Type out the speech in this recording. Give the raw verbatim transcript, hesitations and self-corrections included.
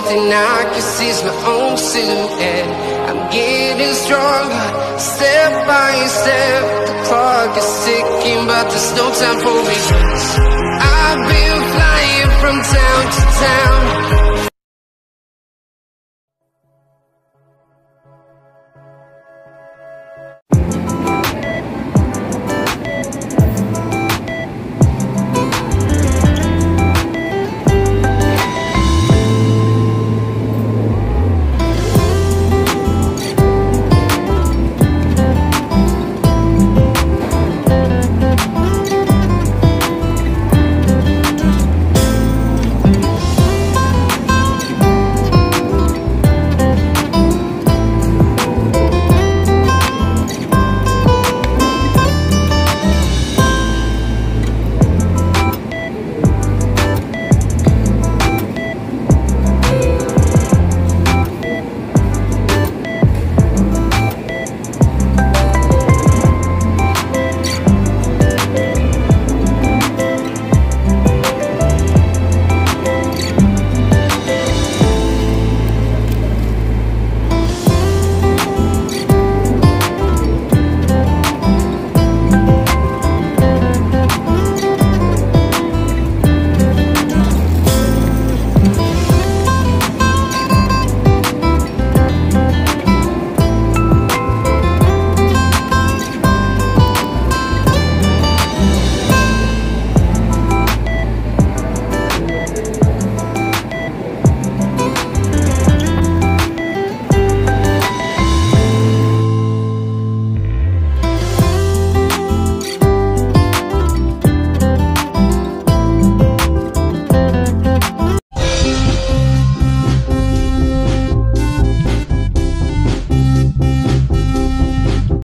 thing I can see is my own silhouette. I'm getting stronger, step by step. The clock is ticking, but there's no time for regrets. I've been flying from town to town,